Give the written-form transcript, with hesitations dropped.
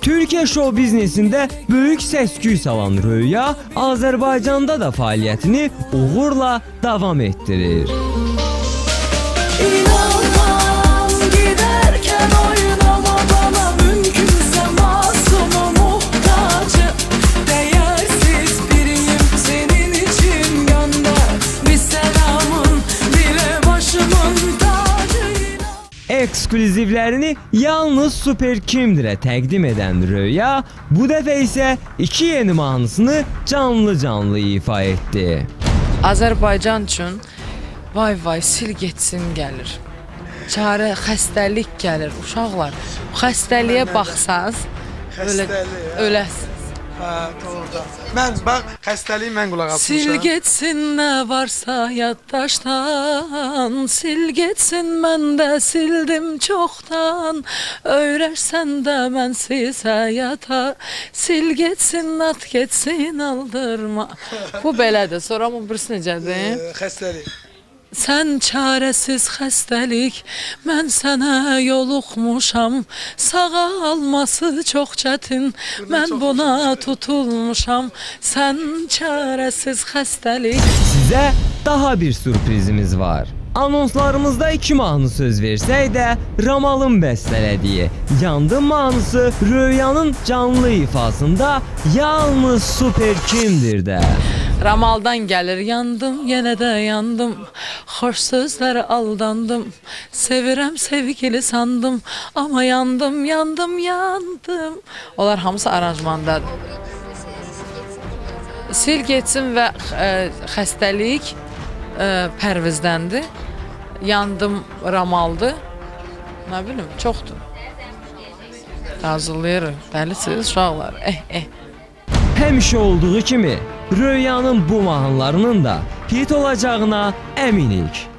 Türkiye show biznesində böyük səs-küy salan Röya, Azərbaycanda da fəaliyyətini uğurla davam etdirir. İnanmam giderken oynama bana, mümkünse masuma muhtacı. Değersiz biriyim senin için, gönder bir selamın bile başımın tacı. Ekskluzivlərini yalnız Super Kimdirə təqdim edən Röya, bu dəfə isə 2 yeni mahnısını canlı ifa etdi. Azərbaycan üçün vay vay sil getsin gəlir. Çarə xəstəlik gəlir. Uşaqlar, bu xəstəliyə baxsaz öləsiniz. Hə, doğrudan. Mən bax xəstəliyi mən qulaq asmışam. Sil getsin nə varsa yaddaşdan, sil getsin mən də sildim çoxdan. Öyrəşsən də mən sizə yata, sil getsin at getsin aldırma. Bu belədir. Sonra bu birisi necədir? Xəstəlik. Sən çarəsiz xəstəlik, mən sənə yoluxmuşam. Sağalması çox çətin, mən buna tutulmuşam. Sən çarəsiz xəstəlik. Sizə daha bir sürprizimiz var. Anonslarımızda 2 mahnı söz versək də Ramalın bəstələdiyi Yandım mahnısı Röyanın canlı ifasında yalnız Super Kimdirdə. Ramaldan gəlir yandım, yenə də yandım. Xoş sözlərə aldandım. Sevirəm sevgili sandım, amma yandım, yandım, yandım. Onlar hamısı aranjmandadır. Sil getsin və xəstəlik Pərvizdəndir. Yandım Ramaldır. Nə bilim, çoxdur. Hazırlayırıq. Dəlisiz uşaqlar. Həmişə olduğu kimi Röyanın bu mahnılarının da hit olacağına əminik.